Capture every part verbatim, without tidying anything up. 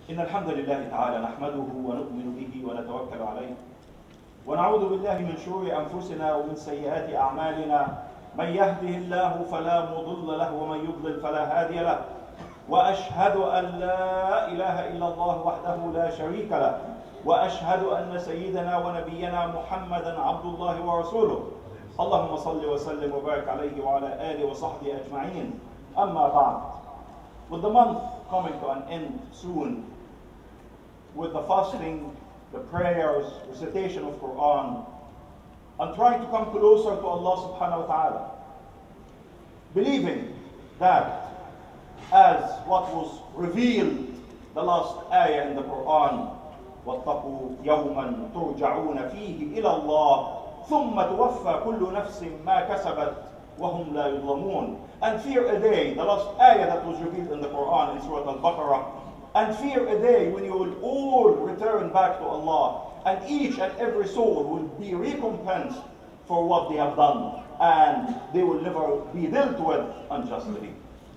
إن الحمد لله تعالى نحمده ونؤمن به ونتوكل عليه ونعوذ بالله من شرور أنفسنا ومن سيئات أعمالنا من يهده الله فلا مضل له ومن يضلل فلا هادي له وأشهد أن لا إله إلا الله وحده لا شريك له وأشهد أن سيدنا ونبينا محمدا عبد الله ورسوله اللهم صل وسلم وبارك عليه وعلى آله وصحبه أجمعين. أما بعد. With the month coming to an end soon, with the fasting, the prayers, recitation of Quran, and trying to come closer to Allah subhanahu wa ta'ala, believing that as what was revealed, the last ayah in the Quran, وَاتَّقُوا يَوْمًا تُرْجَعُونَ فِيهِ إِلَى اللَّهِ ثُمَّ تُوَفَّى كُلُّ نَفْسٍ مَا كَسَبَتْ وَهُمْ لَا يُظْلَمُونَ. And fear a day, the last ayah that was revealed in the Quran in Surah Al-Baqarah, and fear a day when you will all return back to Allah, and each and every soul will be recompensed for what they have done, and they will never be dealt with unjustly.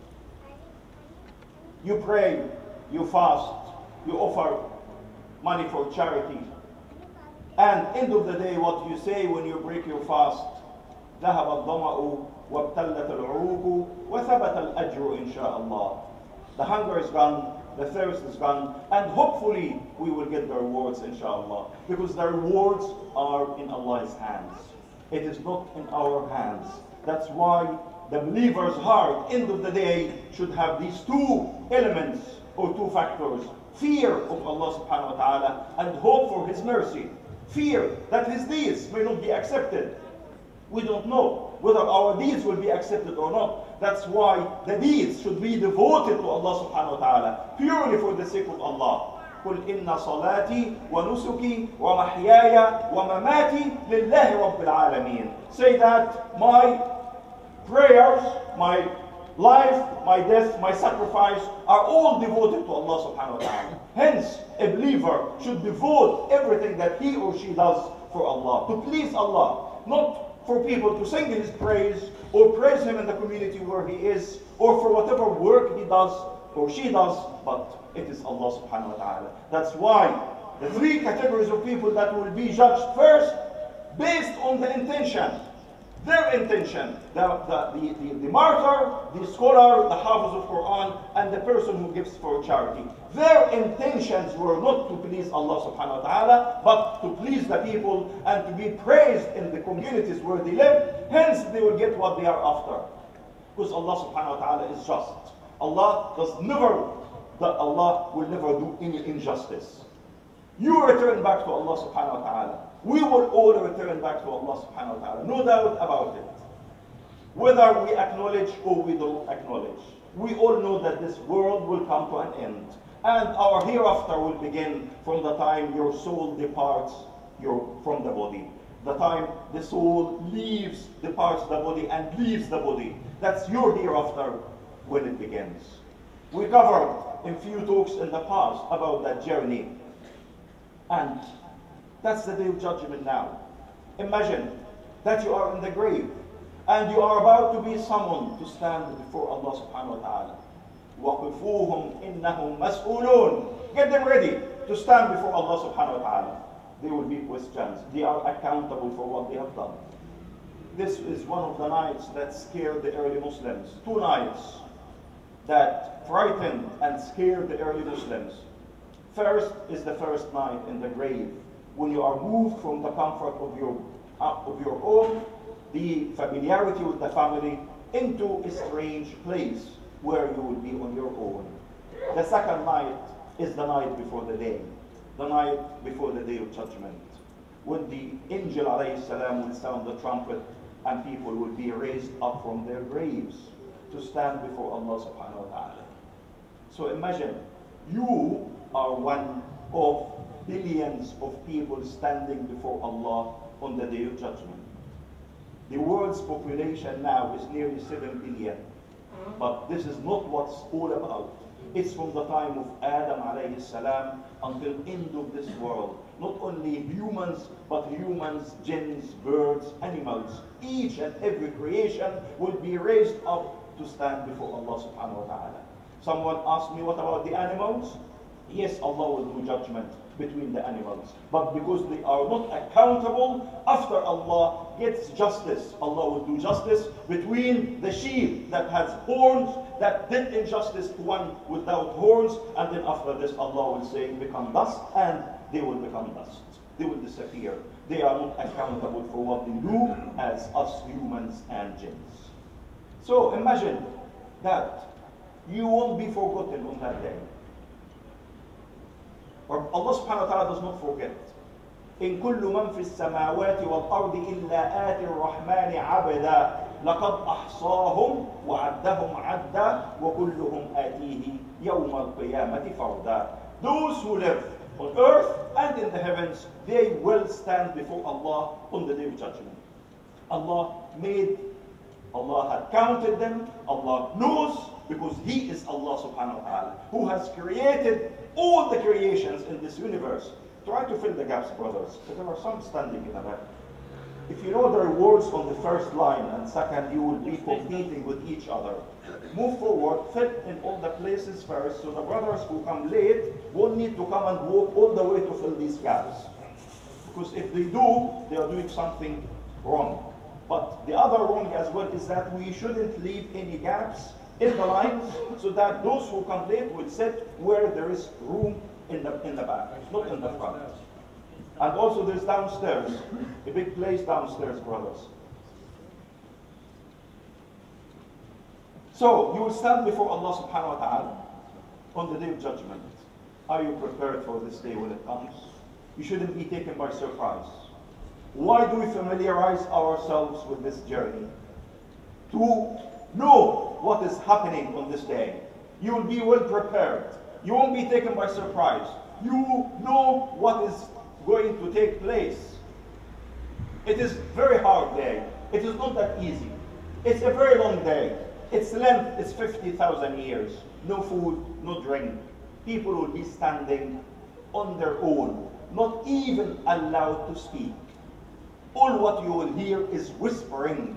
You pray, you fast, you offer money for charity, and end of the day what you say when you break your fast, ذهب الظمأ وابتلت العروق وثبت الأجر إن شاء الله. The hunger is gone, the thirst is gone, and hopefully we will get the rewards inshallah, because the rewards are in Allah's hands. It is not in our hands. That's why the believer's heart, end of the day, should have these two elements or two factors: fear of Allah subhanahu wa ta'ala and hope for His mercy. Fear that His deeds may not be accepted. We don't know whether our deeds will be accepted or not. That's why the deeds should be devoted to Allah subhanahu wa ta'ala, purely for the sake of Allah. قُلْ إِنَّ صَلَاتِي وَنُسُكِي وَمَحْيَايَ وَمَمَاتِي لِلَّهِ رَبِّ الْعَالَمِينَ. Say that my prayers, my life, my death, my sacrifice are all devoted to Allah subhanahu wa ta'ala. Hence, a believer should devote everything that he or she does for Allah, to please Allah, not for people to sing His praise or praise Him in the community where He is, or for whatever work he does or she does, but it is Allah subhanahu wa ta'ala. That's why the three categories of people that will be judged first, based on the intention, their intention, the, the, the, the, the martyr, the scholar, the hafiz of Quran, and the person who gives for charity. Their intentions were not to please Allah subhanahu wa ta'ala, but to please the people and to be praised in the communities where they live. Hence they will get what they are after. Because Allah subhanahu wa ta'ala is just. Allah does never, that Allah will never do any injustice. You return back to Allah subhanahu wa ta'ala. We will all return back to Allah subhanahu wa ta'ala. No doubt about it. Whether we acknowledge or we don't acknowledge, we all know that this world will come to an end. And our hereafter will begin from the time your soul departs your, from the body. The time the soul leaves, departs the body and leaves the body. That's your hereafter when it begins. We covered in few talks in the past about that journey. And that's the day of judgment now. Imagine that you are in the grave and you are about to be summoned to stand before Allah subhanahu wa ta'ala. وَقِفُوهُمْ إِنَّهُمْ مَسْئُولُونَ. Get them ready to stand before Allah subhanahu wa ta'ala. They will be questioned. They are accountable for what they have done. This is one of the nights that scared the early Muslims. Two nights that frightened and scared the early Muslims. First is the first night in the grave, when you are moved from the comfort of your, uh, of your home, the familiarity with the family, into a strange place where you will be on your own. The second night is the night before the day, the night before the day of judgment, when the angel alayhi salam will sound the trumpet and people will be raised up from their graves to stand before Allah subhanahu wa ta'ala. So imagine, you are one of billions of people standing before Allah on the day of judgment. The world's population now is nearly seven billion. But this is not what's all about. It's from the time of Adam alayhi salam until end of this world. Not only humans, but humans, jinns, birds, animals. Each and every creation will be raised up to stand before Allah subhanahu wa ta'ala. Someone asked me, what about the animals? Yes, Allah will do judgment between the animals, but because they are not accountable, after Allah gets justice, Allah will do justice between the sheep that has horns, that did injustice to one without horns, and then after this Allah will say, become dust, and they will become dust. They will disappear. They are not accountable for what they do as us humans and jinns. So imagine that you won't be forgotten on that day. Or Allah subhanahu wa ta'ala does not forget. إن كل من في السماوات والأرض إلا آتي الرحمن عبدا لقد أحصاهم وعدهم عدا وكلهم آتيه يوم القيامة فردا. Those who live on earth and in the heavens, they will stand before Allah on the day of judgment. Allah made, Allah had counted them, Allah knows, because He is Allah subhanahu wa ta'ala, who has created all the creations in this universe. Try to fill the gaps, brothers, but there are some standing in the back. If you know there are words on the first line and second, you will be competing with each other. Move forward, fill in all the places first, so the brothers who come late won't need to come and walk all the way to fill these gaps. Because if they do, they are doing something wrong. But the other wrong as well is that we shouldn't leave any gaps in the lines, so that those who come late will sit where there is room in the in the back, not in the front. And also there's downstairs, a big place downstairs, brothers. So you will stand before Allah subhanahu wa ta'ala on the day of judgment. Are you prepared for this day when it comes? You shouldn't be taken by surprise. Why do we familiarize ourselves with this journey? To know what is happening on this day. You will be well prepared. You won't be taken by surprise. You know what is going to take place. It is a very hard day. It is not that easy. It's a very long day. Its length is fifty thousand years. No food, no drink. People will be standing on their own, not even allowed to speak. All what you will hear is whispering.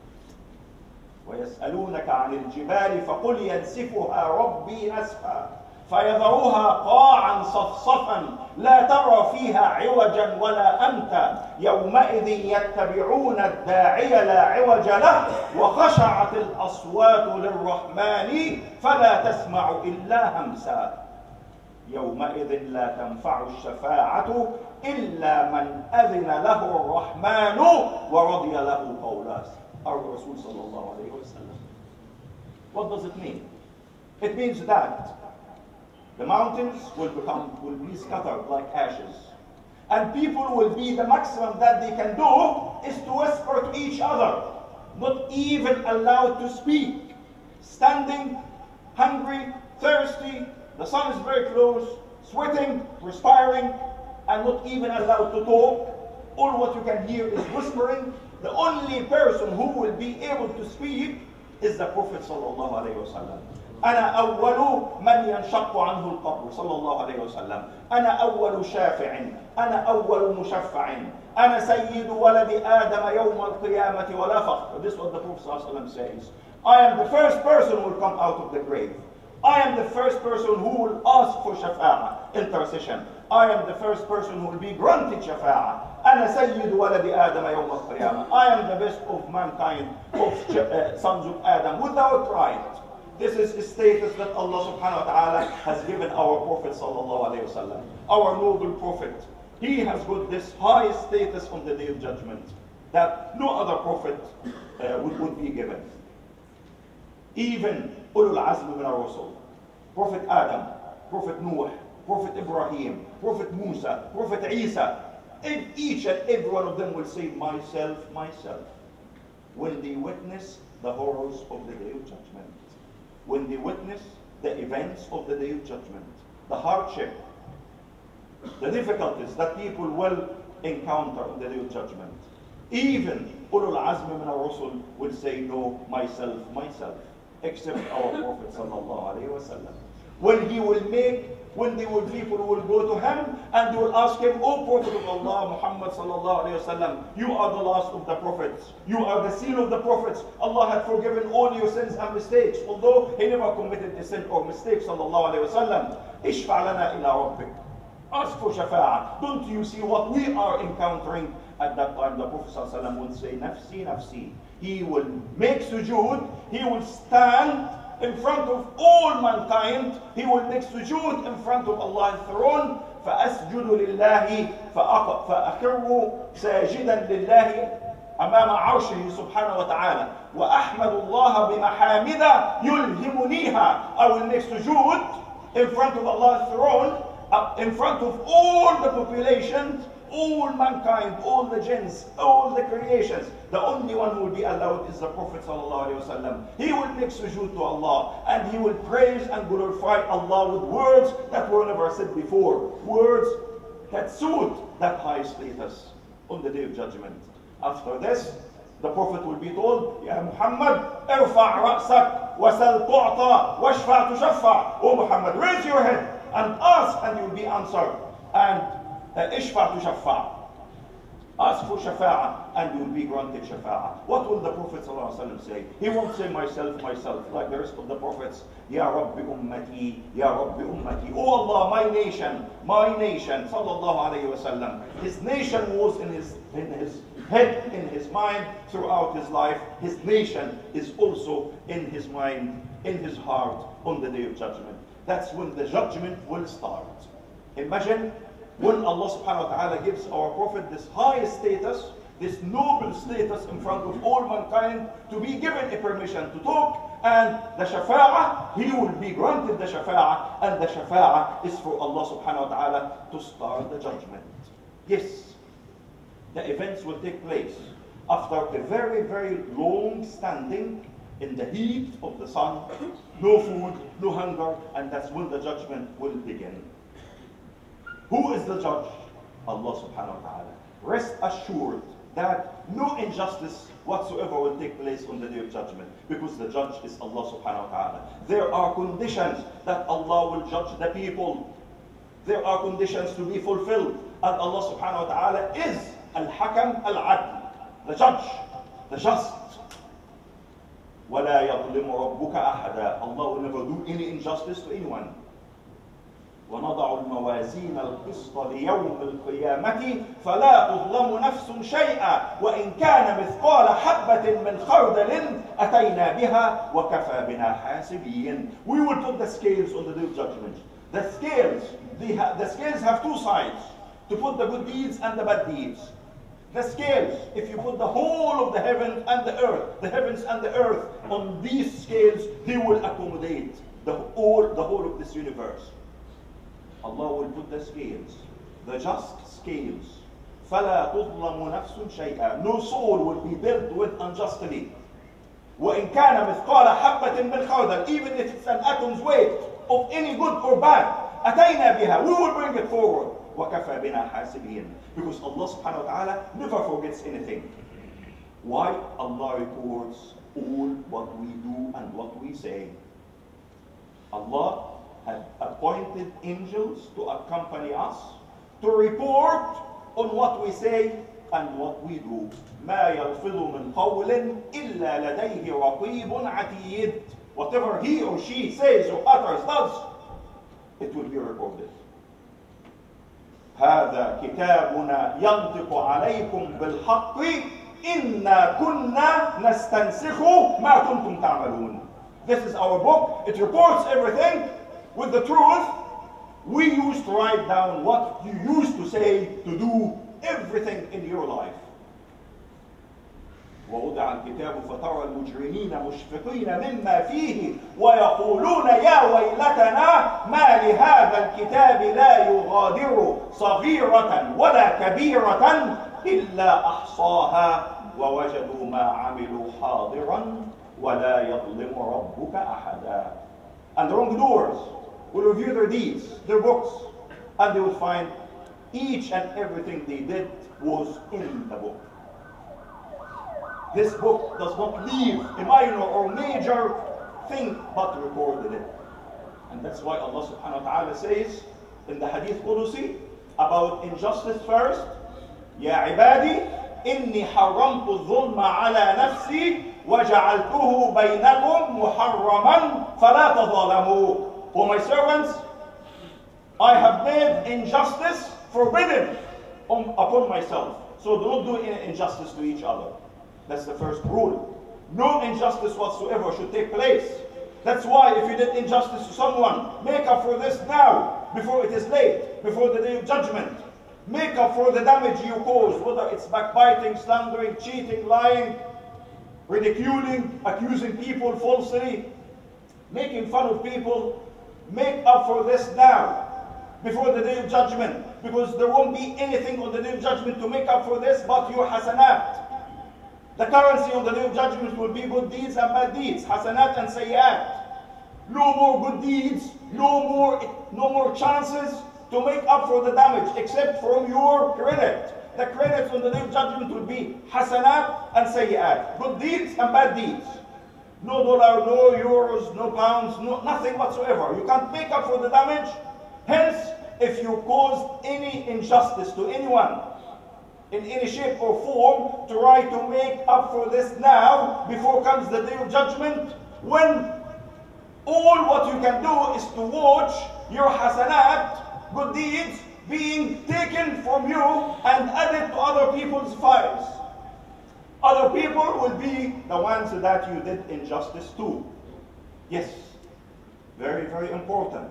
وَيَسْأَلُونَكَ عَنِ الْجِبَالِ فَقُلْ يَنْسِفُهَا رَبِّي نَسْفًا فَيَذَرُوهَا قَاعًا صَفْصَفًا لَا تَرَى فِيهَا عِوَجًا وَلَا أَمْتًا يَوْمَئِذٍ يَتَّبِعُونَ الدَّاعِيَ لَا عِوَجَ لَهُ وَخَشَعَتِ الْأَصْوَاتُ لِلرَّحْمَنِ فَلَا تَسْمَعُ إِلَّا هَمْسًا يومئذ لا تنفع الشفاعة إلا من أذن له الرحمن ورضي له قولا. Our Rasul sallallahu alayhi wa sallam. What does it mean? It means that the mountains will become, will be scattered like ashes. And people will be, the maximum that they can do is to whisper to each other, not even allowed to speak. Standing, hungry, thirsty, the sun is very close, sweating, perspiring, and not even allowed to talk. All what you can hear is whispering. The only person who will be able to speak is the Prophet sallallahu alayhi wa sallam. أنا أول من ينشق عنه القبر صلى الله عليه وسلم. أنا أول شافع. أنا أول مشفع. أنا سيد ولد آدم يوم القيامة ولا فخر. This is what the Prophet صلى الله عليه وسلم says. I am the first person who will come out of the grave. I am the first person who will ask for shafa'ah, intercession. I am the first person who will be granted shafa'ah. أنا سيد ولد آدم يوم القيامة. I am the best of mankind, of uh, sons of Adam, without right. This is a status that Allah subhanahu wa ta'ala has given our Prophet sallallahu alayhi wa sallam. Our noble Prophet. He has got this high status on the day of judgment that no other Prophet uh, would, would be given. Even Ulul Azm min ar-Rusul, Prophet Adam, Prophet Noah, Prophet Ibrahim, Prophet Musa, Prophet Isa, and each and every one of them will say, myself, myself, when they witness the horrors of the day of judgment, when they witness the events of the day of judgment, the hardship, the difficulties that people will encounter on the day of judgment. Even Ulul Azm min ar-Rusul will say, no, myself, myself. Except our Prophet sallallahu alayhi wa sallam. When he will make, when they will, people will go to him and they will ask him, O Prophet of Allah, Muhammad sallallahu alayhi wa sallam, you are the last of the prophets. You are the seal of the prophets. Allah had forgiven all your sins and mistakes, although he never committed a sin or mistake sallallahu alayhi wa sallam. اشفع لنا إلى ربك. Ask for shafa'ah. Don't you see what we are encountering at that time? The Prophet ﷺ would say, nafsi, nafsi. He will make sujood. He will stand in front of all mankind. He will make sujood in front of Allah's throne. فأسجد لله فأخر ساجدا لله أمام عرشه سبحانه وتعالى وأحمد الله بمحامد يلهمنيها. I will make sujood in front of Allah's throne, in front of all the population, all mankind, all the jinns, all the creations. The only one who will be allowed is the Prophet ﷺ. He will make sujood to Allah and he will praise and glorify Allah with words that were never said before. Words that suit that high status on the Day of Judgment. After this, the Prophet will be told, Ya Muhammad, irfa' ra'sak, wasal tu'ta, washfa' tushaffa. Oh Muhammad, raise your head and ask and you will be answered. And ishfa' tushaffa. Ask for shafa'ah and you will be granted shafa'ah. What will the Prophet ﷺ say? He won't say myself, myself, like the rest of the prophets. Ya Rabbi ummati, Ya Rabbi ummati. Oh Allah, my nation, my nation, sallallahu alayhi wa sallam. His nation was in his, in his head, in his mind throughout his life. His nation is also in his mind, in his heart on the Day of Judgment. That's when the judgment will start. Imagine when Allah subhanahu wa ta'ala gives our Prophet this high status, this noble status in front of all mankind, to be given a permission to talk, and the shafa'ah, he will be granted the shafa'ah, and the shafa'ah is for Allah subhanahu wa ta'ala to start the judgment. Yes, the events will take place after a very, very long standing in the heat of the sun, no food, no hunger, and that's when the judgment will begin. Who is the judge? Allah subhanahu wa ta'ala. Rest assured that no injustice whatsoever will take place on the Day of Judgment, because the judge is Allah subhanahu wa ta'ala. There are conditions that Allah will judge the people. There are conditions to be fulfilled, and Allah subhanahu wa ta'ala is Al-Hakam Al-Adl, the judge, the just. وَلَا يَظْلِمُ رَبُّكَ أَحَدًا. Allah will never do any injustice to anyone. ونضع الموازين القسط ليوم القيامة فلا تظلم نفس شيئا وإن كان مثقال حبة من خردل أتينا بها وكفى بنا حاسبين. We will put the scales on the Day of Judgment. The scales, the, the scales have two sides, to put the good deeds and the bad deeds. The scales, if you put the whole of the heaven and the earth, the heavens and the earth on these scales, they will accommodate the whole, the whole of this universe. Allah will put the scales, the just scales. فَلَا تُظْلَمُ نَفْسٌ شَيْئًا. No soul will be dealt with unjustly. وَإِنْ كَانَ مِثْقَالَ حَبَّةٍ مِنْ خَرْدَلٍ. Even if it's an atom's weight of any good or bad, أَتَيْنَا بِهَا. We will bring it forward. وَكَفَى بِنَا حَاسِبِينَ. Because Allah subhanahu wa ta'ala never forgets anything. Why? Allah records all what we do and what we say. Allah had appointed angels to accompany us, to report on what we say and what we do. مَا يَلْفِظُ مِنْ قَوْلٍ إِلَّا لَدَيْهِ رَقِيبٌ عَتِيدٌ. Whatever he or she says or utters, does, it will be recorded. هذا كتابنا ينطق عليكم بالحق إنا كنا نستنسخ ما كنتم تعملون. This is our book. It reports everything with the truth. We used to write down what you used to say, to do, everything in your life. ووضع الكتاب فترى المجرمين مشفقين مما فيه ويقولون يا ويلتنا ما لهذا الكتاب لا يغادر صغيرة ولا كبيرة إلا أحصاها ووجدوا ما عملوا حاضرا ولا يظلم ربك أحدا. And the wrongdoers will review their deeds, their books, and they will find each and everything they did was in the book. This book does not leave a minor or major thing but recorded it. And that's why Allah subhanahu wa ta'ala says in the Hadith Qudusi about injustice first, Ya ibadi, inni haramtu dhulma ala nafsi وَجَعَلْتُهُ بَيْنَكُمْ مُحَرَّمًا فَلَا تَظَالَمُوا. O my servants, have made injustice forbidden on, upon myself. So do not do any injustice to each other. That's the first rule. No injustice whatsoever should take place. That's why if you did injustice to someone, make up for this now, before it is late, before the day of judgment. Make up for the damage you caused, whether it's backbiting, slandering, cheating, lying, ridiculing, accusing people falsely, making fun of people. Make up for this now, before the day of judgment, because there won't be anything on the day of judgment to make up for this but your hasanat. The currency on the day of judgment will be good deeds and bad deeds, hasanat and sayyat. No more good deeds, no more, no more chances to make up for the damage, except from your credit. The credits on the day of judgment will be hasanat and sayyat, good deeds and bad deeds. No dollar, no euros, no pounds, no, nothing whatsoever. You can't make up for the damage. Hence, if you caused any injustice to anyone, in any shape or form, try to make up for this now, before comes the day of judgment, when all what you can do is to watch your hasanat, good deeds, being taken from you and added to other people's files. Other people will be the ones that you did injustice to. Yes, very, very important.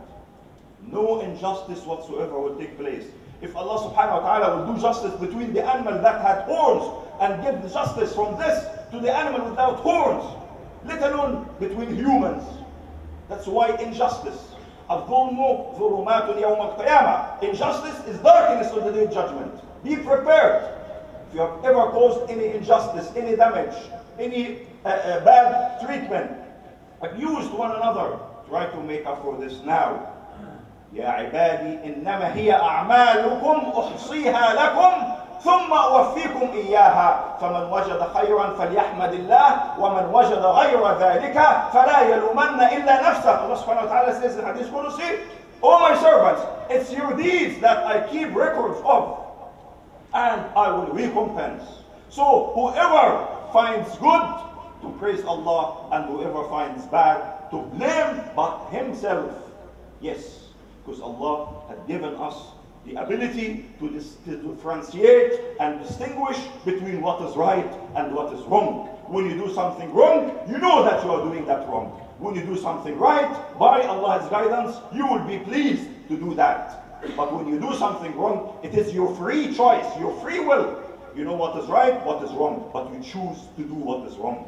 No injustice whatsoever will take place. If Allah subhanahu wa ta'ala will do justice between the animal that had horns and give the justice from this to the animal without horns, let alone between humans. That's why injustice. الظلم ظلمات يوم القيامة. Injustice is darkness on the day of judgment. Be prepared. If you have ever caused any injustice, any damage, any uh, uh, bad treatment, abused one another, try to make up for this now. يا عبادي إنما هي أعمالكم أحصيها لكم ثم أوفيكم إياها فمن وجد خيرا فليحمد الله ومن وجد غير ذلك فلا يلومن إلا نفسه. Allah subhanahu wa ta'ala says in Hadith Qudusi, "O my servants, it's your deeds that I keep records of, and I will recompense." So whoever finds good, to praise Allah, and whoever finds bad, to blame but himself. Yes. Because Allah had given us the ability to, dis to differentiate and distinguish between what is right and what is wrong. When you do something wrong, you know that you are doing that wrong. When you do something right, by Allah's guidance, you will be pleased to do that. But when you do something wrong, it is your free choice, your free will. You know what is right, what is wrong, but you choose to do what is wrong.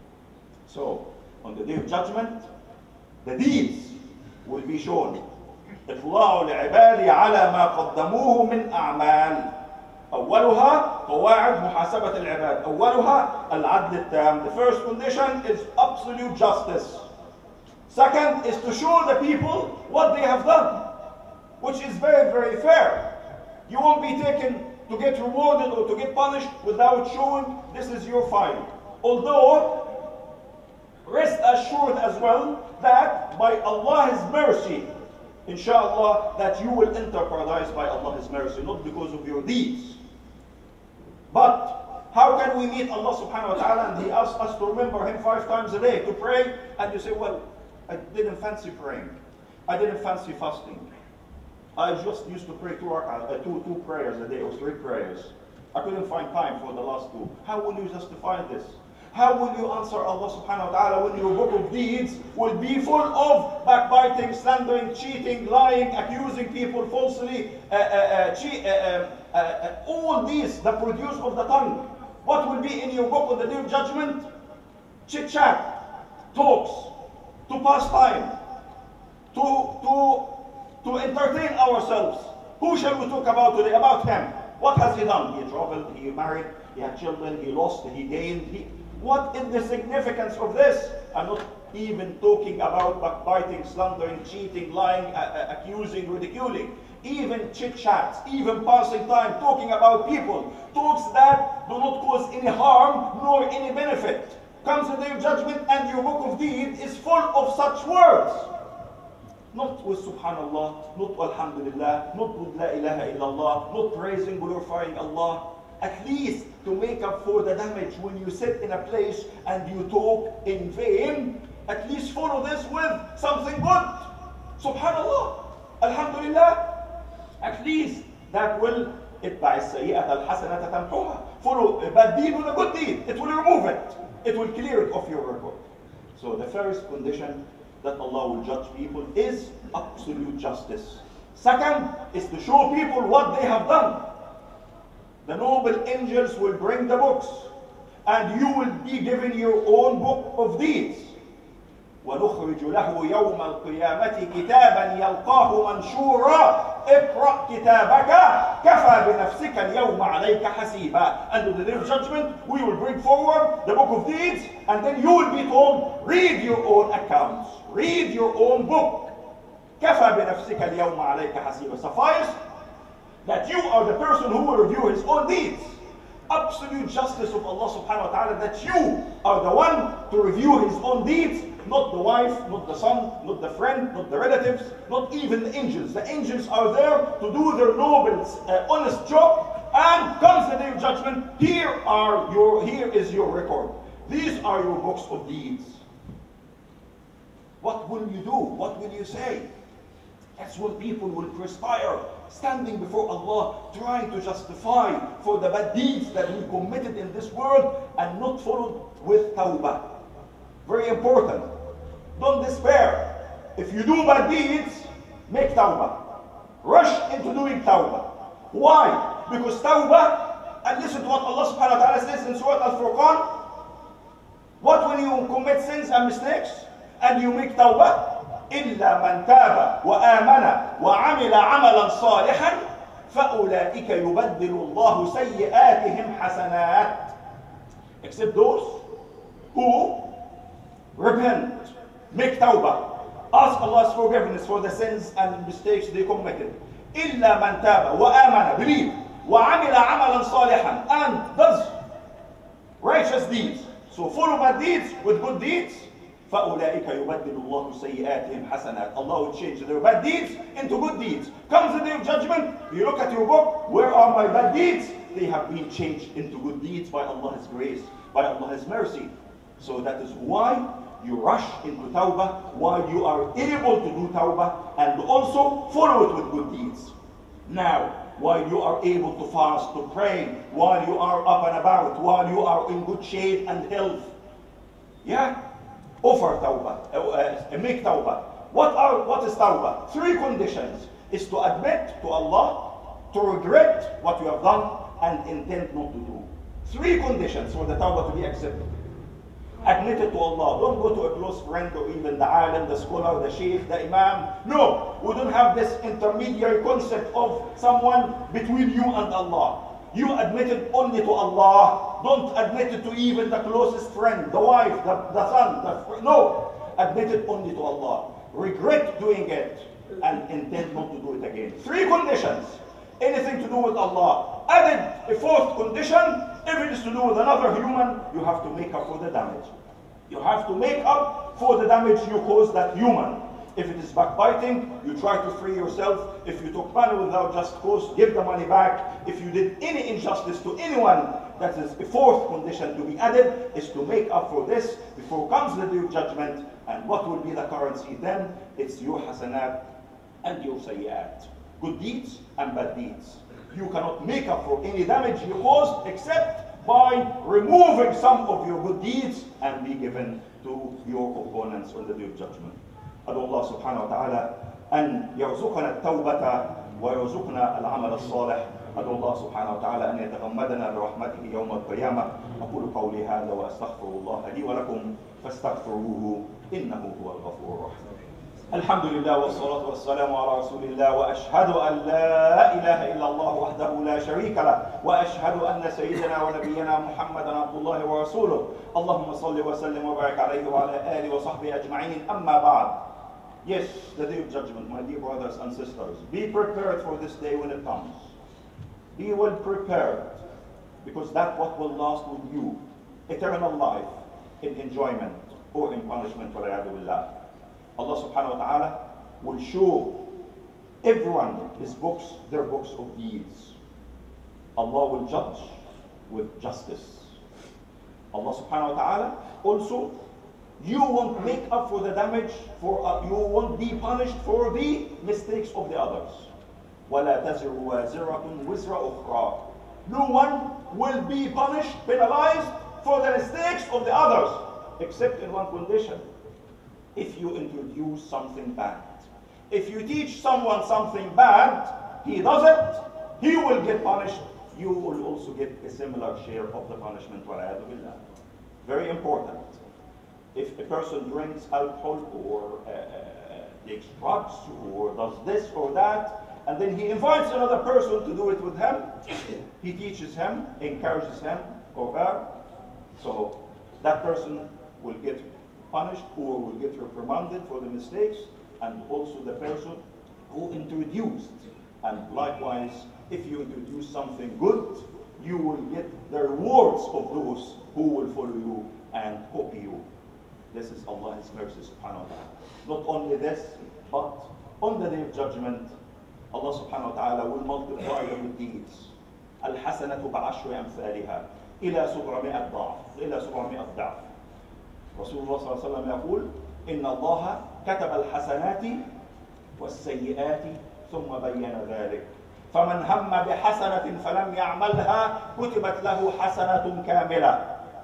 So, on the day of judgment, the deeds will be shown. إطلاع لعبادي على ما قدموه من أعمال. أولها قواعد محاسبة العباد. أولها العدل التام. The first condition is absolute justice. Second is to show the people what they have done, which is very, very fair. You won't be taken to get rewarded or to get punished without showing this is your file. Although, rest assured as well that by Allah's mercy, inshallah, that you will enter paradise by Allah's mercy, not because of your deeds. But how can we meet Allah subhanahu wa ta'ala and He asks us to remember Him five times a day to pray, and you say, well, I didn't fancy praying, I didn't fancy fasting, I just used to pray two, uh, two, two prayers a day or three prayers, I couldn't find time for the last two. How will you justify this? How will you answer Allah subhanahu wa ta'ala when your book of deeds will be full of backbiting, slandering, cheating, lying, accusing people falsely, uh, uh, uh, cheat, uh, uh, uh, all these, the produce of the tongue. What will be in your book on the day of judgment? Chit-chat, talks, to pass time, to, to, to entertain ourselves. Who shall we talk about today? About him. What has he done? He traveled, he married, he had children, he lost, he gained. He, What is the significance of this? I'm not even talking about backbiting, slandering, cheating, lying, uh, accusing, ridiculing. Even chit-chats, even passing time, talking about people. Talks that do not cause any harm nor any benefit. Comes the day of judgment and your book of deeds is full of such words. Not with subhanallah, not alhamdulillah, not with la ilaha illallah, not praising, glorifying Allah. At least to make up for the damage when you sit in a place and you talk in vain, at least follow this with something good. Subhanallah, alhamdulillah, At least that will اتبع السيئة الحسنة تمحوها. Follow a bad deed with a good deed. It will remove it. It will clear it off your record. So the first condition that Allah will judge people is absolute justice. Second is to show people what they have done. The noble angels will bring the books, and you will be given your own book of deeds. وَنُخْرِجُ لَهُ يَوْمَ الْقِيَامَةِ كِتَابًا يَلْقَاهُ مَنْشُورًا اقرأ كتابك كفى بنفسك اليوم عليك حسيبا. And on the day of judgment, we will bring forward the book of deeds, and then you will be told, read your own accounts, read your own book. كفى بنفسك اليوم عليك حسيبا. Suffice that you are the person who will review his own deeds. Absolute justice of Allah subhanahu wa ta'ala, that you are the one to review his own deeds, not the wife, not the son, not the friend, not the relatives, not even the angels. The angels are there to do their noble, uh, honest job, and comes the day of judgment, here are your, here is your record. These are your books of deeds. What will you do? What will you say? That's when people will perspire, standing before Allah, trying to justify for the bad deeds that we committed in this world and not followed with tawbah. Very important. Don't despair. If you do bad deeds, make tawbah. Rush into doing tawbah. Why? Because tawbah, and listen to what Allah subhanahu wa ta'ala says in Surah Al-Furqan. What when you commit sins and mistakes and you make tawbah? إلا من تاب وآمن وعمل عملا صالحا فأولئك يبدل الله سيئاتهم حسنات. Except those who repent, make tawbah, ask Allah's forgiveness for the sins and mistakes they committed. إلا من تاب وآمن, believe, وعمل عملا صالحا, and does righteous deeds. So follow bad deeds with good deeds. فَأُولَٰئِكَ يُبَدِّلُ اللَّهُ سَيِّئَاتِهِمْ حَسَنَاتٍ. Allah will change their bad deeds into good deeds. Comes the day of judgment, you look at your book, where are my bad deeds? They have been changed into good deeds by Allah's grace, by Allah's mercy. So that is why you rush into tawbah, while you are able to do tawbah, and also follow it with good deeds. Now, while you are able to fast, to pray, while you are up and about, while you are in good shape and health, yeah, offer tawbah, uh, uh, make tawbah. What are what is tawbah? Three conditions: is to admit to Allah, to regret what you have done, and intend not to do. Three conditions for the tawbah to be accepted. Admit it to Allah. Don't go to a close friend or even the alim, the scholar, the sheikh, the imam. No, we don't have this intermediary concept of someone between you and Allah. You admit it only to Allah. Don't admit it to even the closest friend, the wife, the, the son. The, no, admit it only to Allah. Regret doing it and intend not to do it again. Three conditions. Anything to do with Allah. Added a fourth condition. If it is to do with another human, you have to make up for the damage. You have to make up for the damage you caused that human. If it is backbiting, you try to free yourself. If you took money without just cause, give the money back. If you did any injustice to anyone, that is the fourth condition to be added, is to make up for this before comes the day of judgment. And what will be the currency then? It's your hasanat and your sayyat. Good deeds and bad deeds. You cannot make up for any damage you caused except by removing some of your good deeds and be given to your opponents on the day of judgment. أدعو الله سبحانه وتعالى أن يرزقنا التوبة ويرزقنا العمل الصالح. أدعو الله سبحانه وتعالى أن يتغمدنا برحمته يوم القيامة. أقول قولي هذا وأستغفر الله لي ولكم فاستغفروه إنه هو الغفور الرحيم. الحمد لله والصلاة والسلام على رسول الله وأشهد أن لا إله إلا الله وحده لا شريك له وأشهد أن سيدنا ونبينا محمدا عبد الله ورسوله. اللهم صل وسلم وبارك عليه وعلى آله وصحبه أجمعين. أما بعد. Yes, the day of judgment, my dear brothers and sisters. Be prepared for this day when it comes. Be well prepared, because that's what will last with you. Eternal life in enjoyment or in punishment. Allah subhanahu wa ta'ala will show everyone his books, their books of deeds. Allah will judge with justice. Allah subhanahu wa ta'ala also, you won't make up for the damage, for uh, you won't be punished for the mistakes of the others. وَلَا تَزِرُ وَازِرَةٌ وِزْرَ أُخْرَى. No one will be punished, penalized for the mistakes of the others, except in one condition: if you introduce something bad. If you teach someone something bad, he does it, he will get punished. You will also get a similar share of the punishment. Very important. If a person drinks alcohol or uh, uh, takes drugs or does this or that, and then he invites another person to do it with him, he teaches him, encourages him or her, so that person will get punished or will get reprimanded for the mistakes, and also the person who introduced. And likewise, if you introduce something good, you will get the rewards of those who will follow you and copy you. This is Allah's mercy, subhanahu wa ta'ala. Not only this, but on the day of judgment, Allah subhanahu wa ta'ala will multiply the good deeds. الحسنة بعشر أمثالها إلى سبعمائة ضعف إلى سبعمائة ضعف. رسول الله صلى الله عليه وسلم يقول: إن الله كتب الحسنات والسيئات ثم بين ذلك، فمن هم بحسنة فلم يعملها كتبت له حسنة كاملة،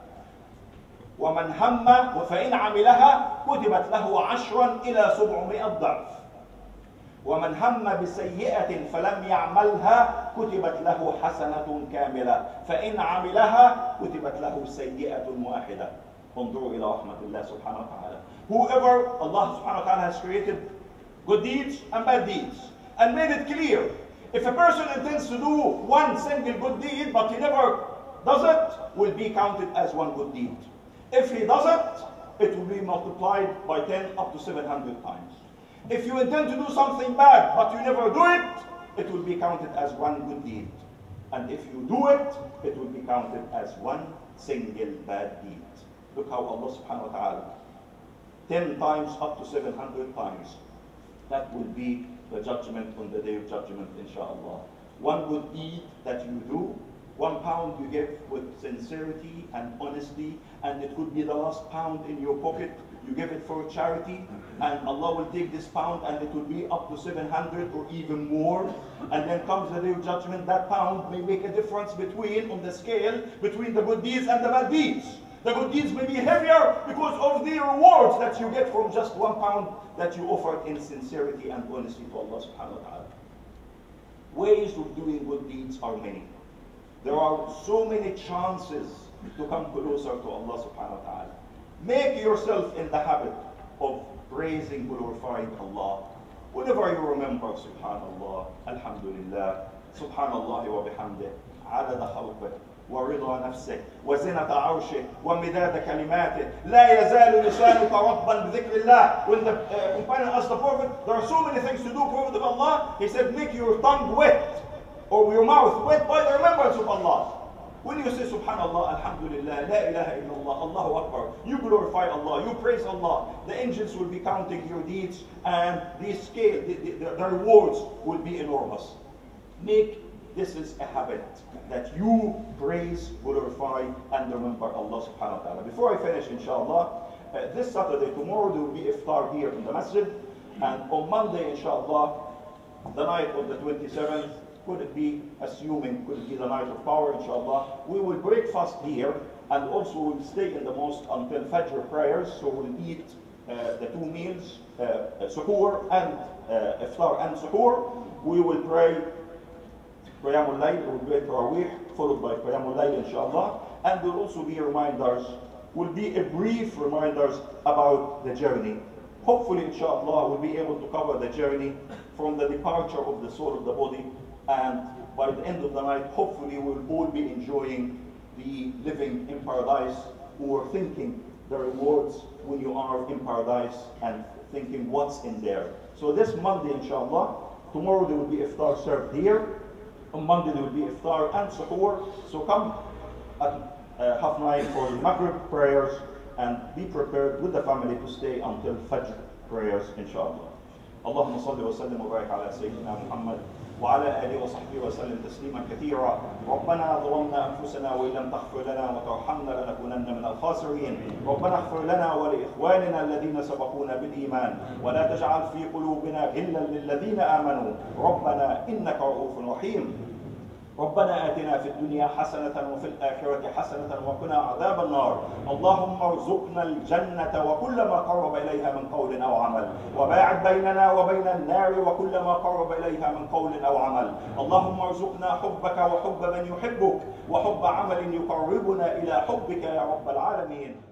ومن هم فإن عملها كتبت له عشرا إلى سبعمائة ضعف، ومن هم بسيئة فلم يعملها كتبت له حسنة كاملة، فإن عملها كتبت له سيئة واحدة. انظروا إلى رحمة الله سبحانه وتعالى. Whoever Allah subhanahu wa ta'ala has created good deeds and bad deeds, and made it clear, if a person intends to do one single good deed but he never does it, will be counted as one good deed. If he does it, it will be multiplied by ten up to seven hundred times. If you intend to do something bad but you never do it, it will be counted as one good deed. And if you do it, it will be counted as one single bad deed. Look how Allah subhanahu wa ta'ala, ten times up to seven hundred times. That will be the judgment on the day of judgment, inshallah. One good deed that you do, one pound you give with sincerity and honesty, and it could be the last pound in your pocket, you give it for charity, and Allah will take this pound and it will be up to seven hundred or even more. And then comes the day of judgment, that pound may make a difference between, on the scale, between the good deeds and the bad deeds. The good deeds may be heavier because of the rewards that you get from just one pound that you offered in sincerity and honesty to Allah subhanahu wa ta'ala. Ways of doing good deeds are many. There are so many chances to come closer to Allah subhanahu wa ta'ala. Make yourself in the habit of praising, glorifying Allah. Whenever you remember Subhanallah, Alhamdulillah, Subhanallah wa bihamdih, عدد خلقه ورضا نفسه وزنة عرشه ومداد كلماته لا يزال لسانك رطبا بذكر الله. When the uh, companion asked the Prophet, there are so many things to do, Prophet of Allah, he said, make your tongue wet or your mouth wet by the remembrance of Allah. When you say Subhanallah, Alhamdulillah, La ilaha illallah, Allahu Akbar, you glorify Allah, you praise Allah, the angels will be counting your deeds, and the scale, the, the, the rewards will be enormous. Make this is a habit that you praise, glorify, and remember Allah subhanahu wa ta'ala. Before I finish, inshallah, uh, this Saturday, tomorrow, there will be iftar here in the masjid, and on Monday, inshallah, the night of the twenty-seventh, could it be, assuming, could it be the night of power, inshallah, we will break fast here, and also we'll stay in the mosque until Fajr prayers, so we'll eat uh, the two meals, uh, suhoor and uh, iftar and suhoor. We will pray Qiyamul Layl, we will pray Tarawih, followed by Qiyamul Layl, inshallah, and there will also be reminders, will be a brief reminders about the journey. Hopefully, inshallah, we'll be able to cover the journey from the departure of the soul of the body, and by the end of the night, hopefully we'll all be enjoying the living in paradise, or thinking the rewards when you are in paradise and thinking what's in there. So this Monday, inshallah, tomorrow there will be iftar served here. On Monday there will be iftar and suhoor. So come at uh, half nine for the Maghrib prayers, and be prepared with the family to stay until Fajr prayers, inshallah. Allahumma salli wa sallim wa barik ala Sayyidina Muhammad وعلى آله وصحبه وسلم تسليما كثيرا. ربنا ظلمنا أنفسنا وإن لم تغفر لنا وترحمنا لنكونن من الخاسرين. ربنا اغفر لنا ولإخواننا الذين سبقونا بالإيمان ولا تجعل في قلوبنا غلا للذين آمنوا ربنا إنك رؤوف رحيم. ربنا آتنا في الدنيا حسنة وفي الآخرة حسنة وقنا عذاب النار. اللهم ارزقنا الجنة وكل ما قرب إليها من قول أو عمل، وباعد بيننا وبين النار وكل ما قرب إليها من قول أو عمل. اللهم ارزقنا حبك وحب من يحبك وحب عمل يقربنا إلى حبك يا رب العالمين.